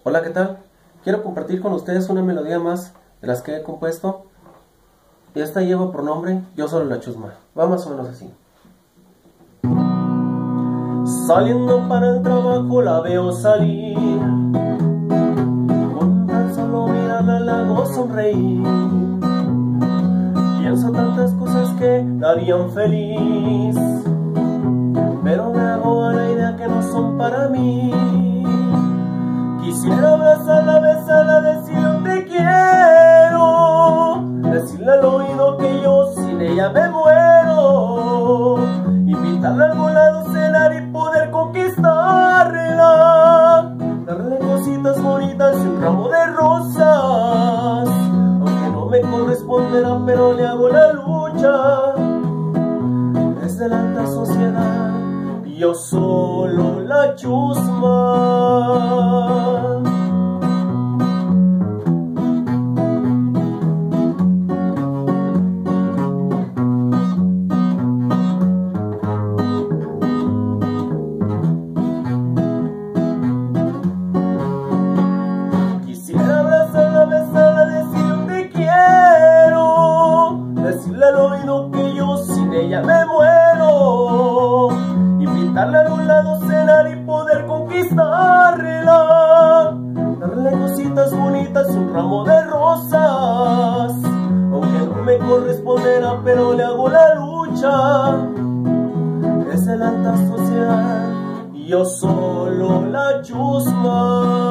Hola, ¿qué tal? Quiero compartir con ustedes una melodía más de las que he compuesto. Y esta lleva por nombre Yo Solo La Chusma. Va más o menos así. Saliendo para el trabajo la veo salir, con tan solo mirarla la hago sonreír. Pienso tantas cosas que la harían feliz, pero me hago a la idea que no son para mí. Quisiera abrazarla, besarla, decirle te quiero, decirle al oído que yo sin ella me muero, invitarla a algún lado, cenar y poder conquistarla, darle cositas bonitas y un ramo de rosas, aunque no me corresponderá, pero le hago la lucha. Desde la alta sociedad, yo solo la chusma. Quisiera abrazarla, besarla, decirle te quiero, decirle al oído que yo sin ella me muero, invitarla a algún lado, cenar y poder conquistarla, darle cositas bonitas y un ramo de rosas, aunque no me corresponderá, pero le hago la lucha. Desde la alta sociedad, yo solo la chusma.